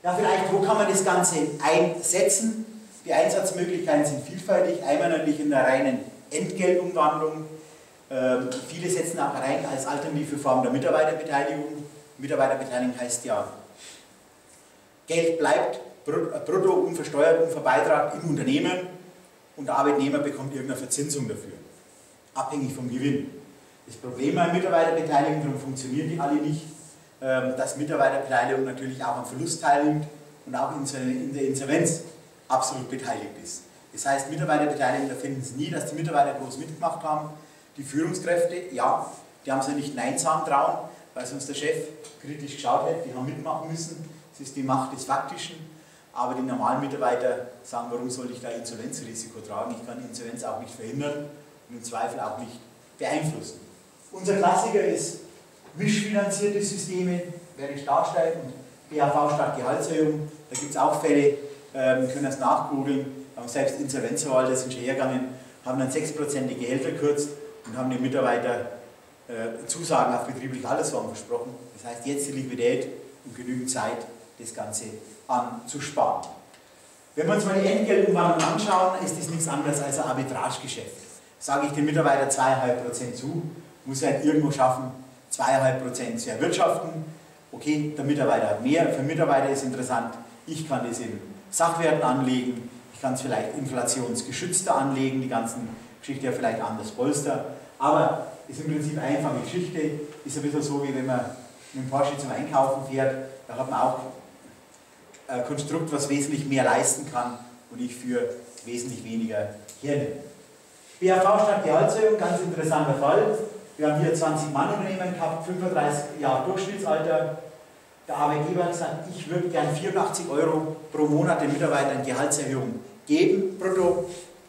Ja, vielleicht, wo kann man das Ganze einsetzen? Die Einsatzmöglichkeiten sind vielfältig. Einmal natürlich in der reinen Entgeltumwandlung. Viele setzen auch rein als alternative Form der Mitarbeiterbeteiligung. Mitarbeiterbeteiligung heißt ja, Geld bleibt brutto, unversteuert, unverbeitragt im Unternehmen und der Arbeitnehmer bekommt irgendeine Verzinsung dafür, abhängig vom Gewinn. Das Problem bei Mitarbeiterbeteiligung, darum funktionieren die alle nicht, dass Mitarbeiterbeteiligung natürlich auch am Verlust teilnimmt und auch in der Insolvenz absolut beteiligt ist. Das heißt, Mitarbeiterbeteiligung, da finden Sie nie, dass die Mitarbeiter groß mitgemacht haben. Die Führungskräfte, ja, die haben sie nicht Nein sagen trauen, weil sonst der Chef kritisch geschaut hätte, die haben mitmachen müssen. Das ist die Macht des Faktischen. Aber die normalen Mitarbeiter sagen, warum soll ich da Insolvenzrisiko tragen? Ich kann die Insolvenz auch nicht verhindern und im Zweifel auch nicht beeinflussen. Unser Klassiker ist mischfinanzierte Systeme, wäre Startsteig und BAV statt Gehaltserhöhung. Da gibt es auch Fälle, wir können das nachgoogeln. Selbst Insolvenzverwalter sind schon hergegangen, haben dann 6% die Gehälter gekürzt und haben den Mitarbeitern Zusagen auf betriebliche Altersvorsorge versprochen. Das heißt, jetzt die Liquidität und genügend Zeit, das Ganze anzusparen. Wenn wir uns mal die Entgeltumwandlung anschauen, ist das nichts anderes als ein Arbitragegeschäft. Sage ich dem Mitarbeiter 2,5% zu, muss er halt irgendwo schaffen, 2,5% zu erwirtschaften. Okay, der Mitarbeiter hat mehr. Für den Mitarbeiter ist interessant, ich kann das in Sachwerten anlegen, ich kann es vielleicht inflationsgeschützter anlegen, die ganzen Geschichte ja vielleicht anders Polster. Aber ist im Prinzip eine einfache Geschichte, ist ein bisschen so, wie wenn man mit dem Porsche zum Einkaufen fährt, da hat man auch ein Konstrukt, was wesentlich mehr leisten kann und ich für wesentlich weniger hernehme. BAV statt Gehaltserhöhung, ganz interessanter Fall. Wir haben hier 20-Mann-Unternehmen gehabt, 35 Jahre Durchschnittsalter. Der Arbeitgeber hat gesagt, ich würde gern 84 € pro Monat den Mitarbeitern Gehaltserhöhung geben, brutto.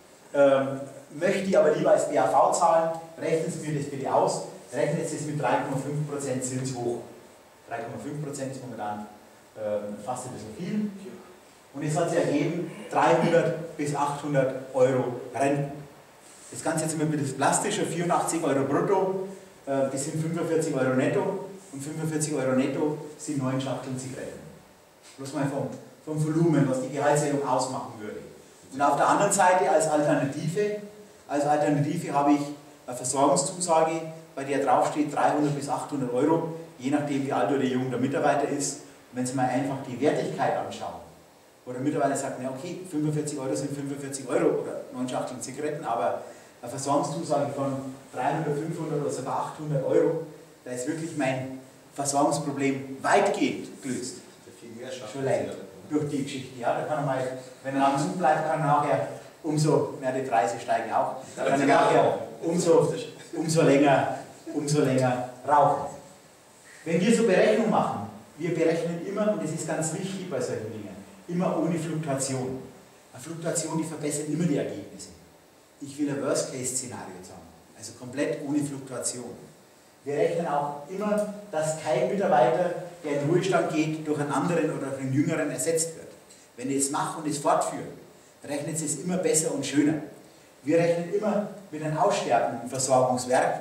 Möchte ich aber lieber als BAV zahlen, rechnen Sie mir das bitte aus. Rechnen Sie es mit 3,5% Zins hoch. 3,5% ist momentan fast ein bisschen viel. Und es hat sich ergeben, 300 bis 800 € Renten. Das Ganze jetzt immer mit das Plastische, 84 € brutto, das sind 45 € netto. Und 45 € netto sind 9 Schachteln Zigaretten. Bloß mal vom Volumen, was die Gehaltserhöhung ausmachen würde. Und auf der anderen Seite als Alternative habe ich eine Versorgungszusage, bei der draufsteht 300 bis 800 €, je nachdem wie alt oder jung der Mitarbeiter ist. Und wenn Sie mal einfach die Wertigkeit anschauen, wo der Mitarbeiter sagt, na okay, 45 € sind 45 € oder 9 Schachteln Zigaretten, aber eine Versorgungszusage von 300, 500 oder sogar 800 €, da ist wirklich mein Versorgungsproblem weitgehend gelöst. Schon länger durch die Geschichte. Ja, da kann er mal, wenn er am Zug bleibt, kann er nachher die Preise steigen auch, kann er nachher umso länger rauchen. Wenn wir so Berechnung machen, wir berechnen immer, und das ist ganz wichtig bei solchen Dingen, immer ohne Fluktuation. Eine Fluktuation, die verbessert immer die Ergebnisse. Ich will ein Worst-Case-Szenario haben, also komplett ohne Fluktuation. Wir rechnen auch immer, dass kein Mitarbeiter, der in Ruhestand geht, durch einen anderen oder einen jüngeren ersetzt wird. Wenn ihr es macht und es fortführt, rechnet es immer besser und schöner. Wir rechnen immer mit einem aussterbenden Versorgungswerk,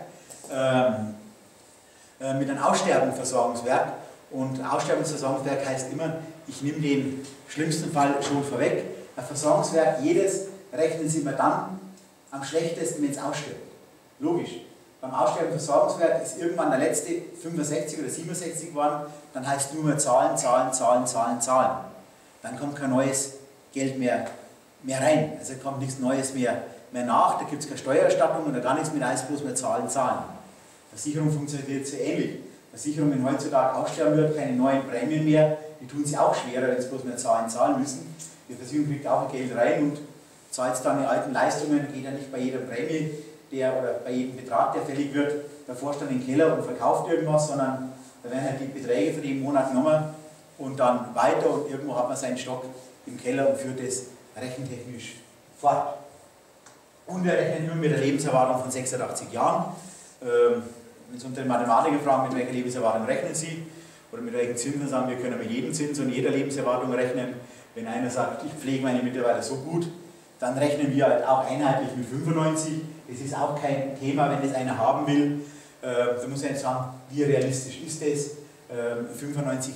und Aussterbungsversorgungswerk heißt immer, ich nehme den schlimmsten Fall schon vorweg. Ein Versorgungswerk, jedes rechnen Sie immer dann am schlechtesten, wenn es ausstirbt. Logisch. Beim Ausstellungsversorgungswerk ist irgendwann der letzte 65 oder 67 geworden, dann heißt nur mehr Zahlen, Zahlen, Zahlen, Zahlen, Zahlen. Dann kommt kein neues Geld mehr rein, also kommt nichts Neues mehr nach, da gibt es keine Steuererstattung oder gar nichts mehr, da heißt bloß mehr Zahlen, Zahlen. Versicherung funktioniert so ähnlich. Versicherung, wenn heutzutage aussterben wird, keine neuen Prämien mehr, die tun sie auch schwerer, wenn sie bloß mehr Zahlen zahlen müssen. Die Versicherung kriegt auch Geld rein und zahlt dann die alten Leistungen, geht ja nicht bei jeder Prämie oder bei jedem Betrag, der fällig wird, der Vorstand in den Keller und verkauft irgendwas, sondern da werden halt die Beträge für den Monat genommen und dann weiter und irgendwo hat man seinen Stock im Keller und führt das rechentechnisch fort. Und wir rechnen immer mit der Lebenserwartung von 86 Jahren. Wenn Sie unter den Mathematiker fragen, mit welcher Lebenserwartung rechnen Sie oder mit welchen Zinsen, sagen wir, können mit jedem Zins und jeder Lebenserwartung rechnen. Wenn einer sagt, ich pflege meine Mitarbeiter so gut, dann rechnen wir halt auch einheitlich mit 95. Das ist auch kein Thema, wenn das einer haben will. Da muss man jetzt sagen, wie realistisch ist das? 95 ist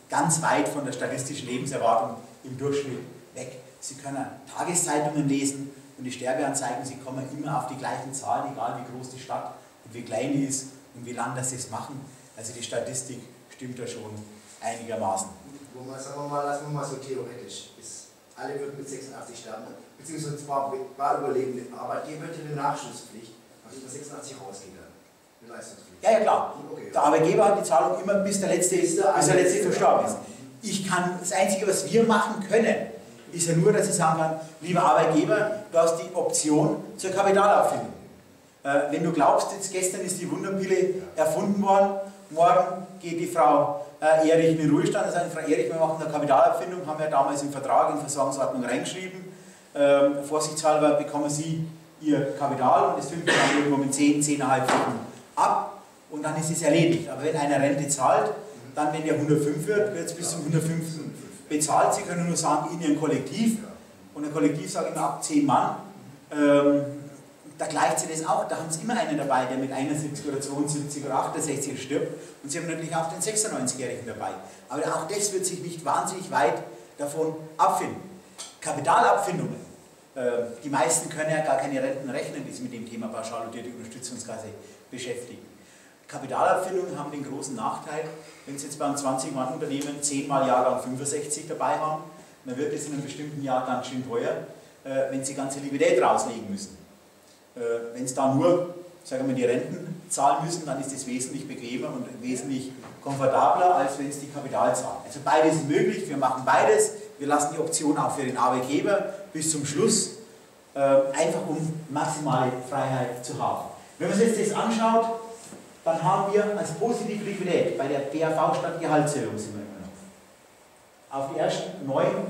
ganz weit von der statistischen Lebenserwartung im Durchschnitt weg. Sie können Tageszeitungen lesen und die Sterbeanzeigen, sie kommen immer auf die gleichen Zahlen, egal wie groß die Stadt und wie klein die ist und wie lange das sie es machen. Also die Statistik stimmt da schon einigermaßen. Sagen wir mal, lassen wir mal so theoretisch, alle würden mit 86 sterben, beziehungsweise zwar überlebende Arbeitgeber hätte eine Nachschusspflicht, aber über 86 rausgehen dann. Eine Leistungspflicht. Ja, klar. Okay. Der Arbeitgeber hat die Zahlung immer bis der letzte verstorben ist. Das Einzige, was wir machen können, ist ja nur, dass ich sagen kann, lieber Arbeitgeber, du hast die Option zur Kapitalabfindung. Wenn du glaubst, jetzt gestern ist die Wunderpille erfunden worden, morgen geht die Frau Erich in den Ruhestand, dann sagt Frau Erich, wir machen eine Kapitalabfindung, haben wir damals im Vertrag, in Versorgungsordnung reingeschrieben. Vorsichtshalber bekommen Sie Ihr Kapital und das finden Sie dann irgendwo mit 10,5 Wochen ab und dann ist es erledigt. Aber wenn einer Rente zahlt, dann, wenn der 105 wird, wird es bis zum 105. bezahlt. Sie können nur sagen, in Ihrem Kollektiv, und ein Kollektiv sagt immer ab 10 Mann, da gleicht sich das auch, da haben Sie immer einen dabei, der mit 71 oder 72 oder 68 stirbt und Sie haben natürlich auch den 96-Jährigen dabei. Aber auch das wird sich nicht wahnsinnig weit davon abfinden. Kapitalabfindungen, die meisten können ja gar keine Renten rechnen, die sich mit dem Thema pauschal dotierte Unterstützungskasse beschäftigen. Kapitalabfindungen haben den großen Nachteil, wenn Sie jetzt beim 20-Mann-Unternehmen 10 mal Jahrgang 65 dabei haben, dann wird es in einem bestimmten Jahr ganz schön teuer, wenn Sie ganze Liquidität rauslegen müssen. Wenn es da nur, sagen wir, die Renten zahlen müssen, dann ist es wesentlich bequemer und wesentlich komfortabler, als wenn es die Kapital zahlen. Also beides ist möglich, wir machen beides, wir lassen die Option auch für den Arbeitgeber bis zum Schluss, einfach um maximale Freiheit zu haben. Wenn man sich das anschaut, dann haben wir als positive Liquidität bei der BAV statt Gehaltserhöhung sind wir immer noch. Auf die ersten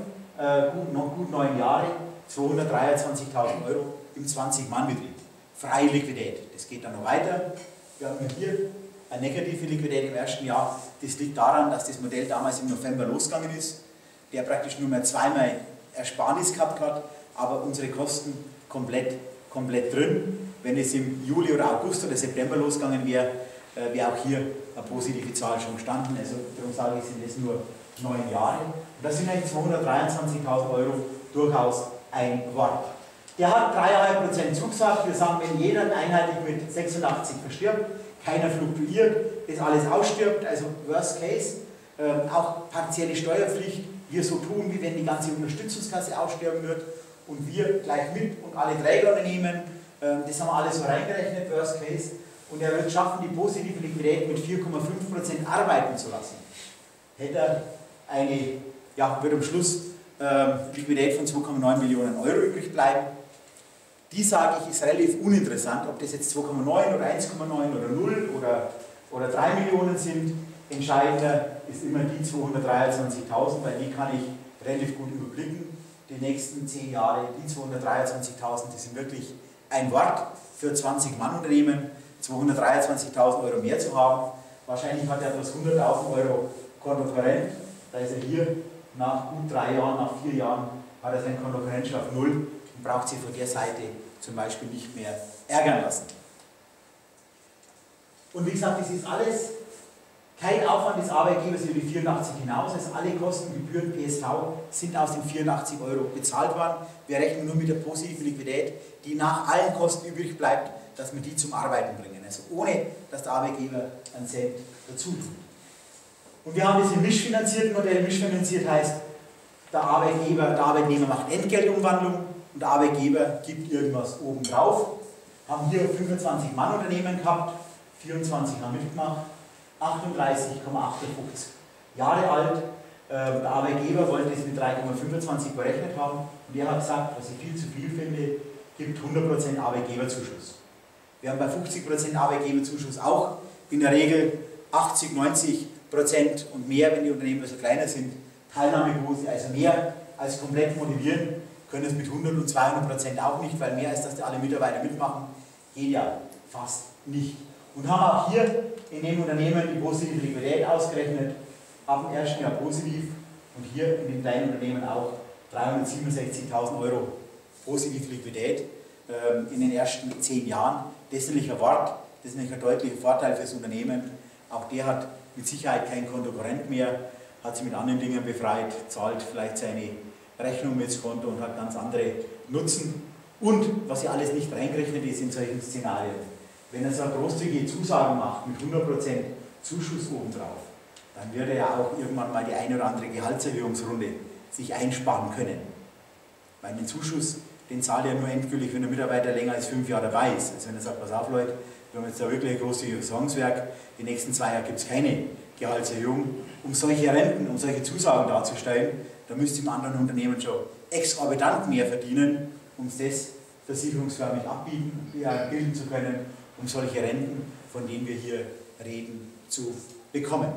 gut 9 Jahre 223.000 Euro im 20-Mann-Betrieb. Freie Liquidität. Das geht dann noch weiter. Wir haben hier eine negative Liquidität im ersten Jahr. Das liegt daran, dass das Modell damals im November losgegangen ist, der praktisch nur mehr zweimal Ersparnis gehabt hat, aber unsere Kosten komplett drin. Wenn es im Juli oder August oder September losgegangen wäre, wäre auch hier eine positive Zahl schon gestanden. Also darum sage ich, sind es nur 9 Jahre. Und das sind eigentlich 223.000 Euro durchaus ein Wort. Der hat 3,5% zugesagt. Wir sagen, wenn jeder einheitlich mit 86 verstirbt, keiner fluktuiert, das alles ausstirbt, also Worst Case, auch partielle Steuerpflicht, wir so tun, wie wenn die ganze Unterstützungskasse aussterben wird und wir gleich mit und alle Trägerunternehmen, das haben wir alles so reingerechnet, Worst Case, und er wird schaffen, die positive Liquidität mit 4,5% arbeiten zu lassen. Hätte er wird am Schluss Liquidität von 2,9 Millionen Euro übrig bleiben. Die, sage ich, ist relativ uninteressant, ob das jetzt 2,9 oder 1,9 oder 0 oder 3 Millionen sind. Entscheidender ist immer die 223.000, weil die kann ich relativ gut überblicken. Die nächsten 10 Jahre, die 223.000, die sind wirklich ein Wort für 20-Mann-Unternehmen, 223.000 Euro mehr zu haben. Wahrscheinlich hat er bloß 100.000 Euro Kontokorrent. Da ist er hier nach gut 3 Jahren, nach 4 Jahren, hat er sein Kontokorrent schon auf 0 und braucht sich von der Seite zum Beispiel nicht mehr ärgern lassen. Und wie gesagt, das ist alles kein Aufwand des Arbeitgebers über die 84 hinaus. Also alle Kosten, Gebühren, PSV sind aus den 84 Euro bezahlt worden. Wir rechnen nur mit der positiven Liquidität, die nach allen Kosten übrig bleibt, dass wir die zum Arbeiten bringen. Also ohne, dass der Arbeitgeber einen Cent dazu tut. Und wir haben das im mischfinanzierten Modell. Mischfinanziert heißt, der Arbeitnehmer macht Entgeltumwandlung und der Arbeitgeber gibt irgendwas obendrauf. Haben hier 25 Mann-Unternehmen gehabt, 24 haben mitgemacht, 38,58 Jahre alt. Der Arbeitgeber wollte es mit 3,25 berechnet haben und er hat gesagt, was ich viel zu viel finde, gibt 100% Arbeitgeberzuschuss. Wir haben bei 50% Arbeitgeberzuschuss auch in der Regel 80, 90% und mehr, wenn die Unternehmen so kleiner sind, Teilnahmequote, also mehr als komplett motivieren, können es mit 100 und 200% auch nicht, weil mehr als dass alle Mitarbeiter mitmachen, geht ja fast nicht. Und haben auch hier in dem Unternehmen die positive Liquidität ausgerechnet, ab dem ersten Jahr positiv und hier in den kleinen Unternehmen auch 367.000 Euro positive Liquidität in den ersten 10 Jahren. Das ist natürlich ein Wort, das ist natürlich ein deutlicher Vorteil für das Unternehmen. Auch der hat mit Sicherheit kein Kontokorrent mehr, hat sich mit anderen Dingen befreit, zahlt vielleicht seine Rechnung mit ins Konto und hat ganz andere Nutzen. Und was ja alles nicht reingerechnet ist in solchen Szenarien, wenn er so eine großzügige Zusage macht mit 100% Zuschuss obendrauf, dann wird er ja auch irgendwann mal die eine oder andere Gehaltserhöhungsrunde sich einsparen können. Weil den Zuschuss, den zahlt er nur endgültig, wenn der Mitarbeiter länger als 5 Jahre dabei ist. Also wenn er sagt, pass auf Leute, wir haben jetzt da wirklich ein großzügiges Versorgungswerk, die nächsten 2 Jahre gibt es keine Gehaltserhöhung. Um solche Renten, um solche Zusagen darzustellen, da müsste im anderen Unternehmen schon exorbitant mehr verdienen, um das versicherungsförmig bilden zu können, um solche Renten, von denen wir hier reden, zu bekommen.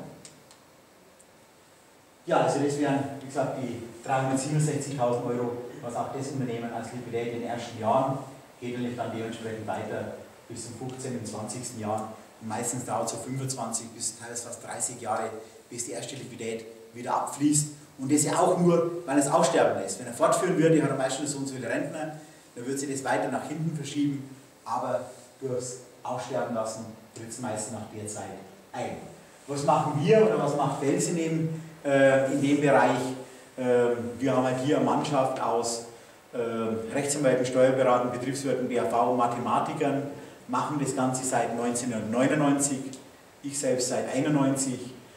Ja, also das wären, wie gesagt, die 367.000 €, was auch das Unternehmen als Liquidität in den ersten Jahren, geht natürlich dann dementsprechend weiter bis zum 15. und 20. Jahr. Und meistens dauert es so 25 bis teilweise fast 30 Jahre, bis die erste Liquidität wieder abfließt. Und das ja auch nur, weil es aussterben lässt. Wenn er fortführen würde, hat er meistens so und so viele Rentner, dann würde sich das weiter nach hinten verschieben, aber durchs Aussterben lassen tritt es meistens nach der Zeit ein. Was machen wir oder was macht Felsen in dem Bereich? Wir haben halt hier eine Mannschaft aus Rechtsanwälten, Steuerberatern, Betriebswirten, BAV, Mathematikern, machen das Ganze seit 1999, ich selbst seit 1991,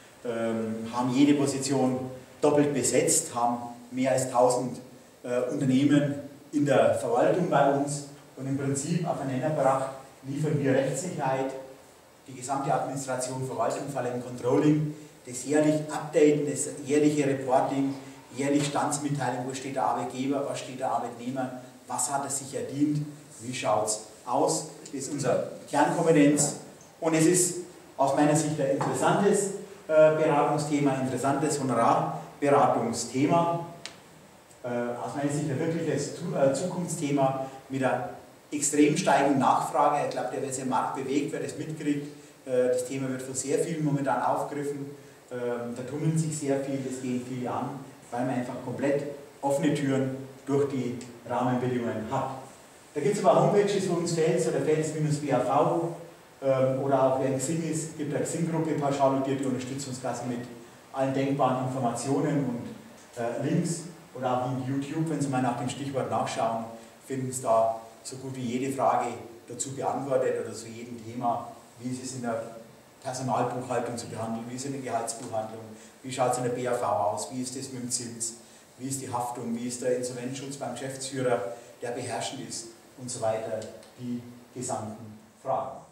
haben jede Position doppelt besetzt, haben mehr als 1000 Unternehmen in der Verwaltung bei uns und im Prinzip auf einen Nenner gebracht, liefern wir Rechtssicherheit, die gesamte Administration, Verwaltung, vor allem Controlling, das jährliche Updaten, das jährliche Reporting, jährlich Standsmitteilung, wo steht der Arbeitgeber, was steht der Arbeitnehmer, was hat er sich verdient, wie schaut es aus, das ist unsere Kernkompetenz und es ist aus meiner Sicht ein interessantes Beratungsthema, ein interessantes Honorarberatungsthema, aus meiner Sicht ein wirkliches Zukunftsthema mit einer extrem steigenden Nachfrage. Ich glaube, der wird sich im Markt bewegt, wer das mitkriegt. Das Thema wird von sehr vielen momentan aufgegriffen. Da tummeln sich sehr viel, das gehen viele an, weil man einfach komplett offene Türen durch die Rahmenbedingungen hat. Da gibt es aber Homepages für uns Fels oder Fels-BAV oder auch wer in Xing ist, es gibt eine Xing-Gruppe, pauschal dotierte Unterstützungskasse mit allen denkbaren Informationen und Links oder auch in YouTube, wenn Sie mal nach dem Stichwort nachschauen, finden Sie da so gut wie jede Frage dazu beantwortet oder zu jedem Thema, wie ist es in der Personalbuchhaltung zu behandeln, wie ist es in der Gehaltsbuchhaltung, wie schaut es in der BAV aus, wie ist das mit dem Zins, wie ist die Haftung, wie ist der Insolvenzschutz beim Geschäftsführer, der beherrschend ist und so weiter, die gesamten Fragen.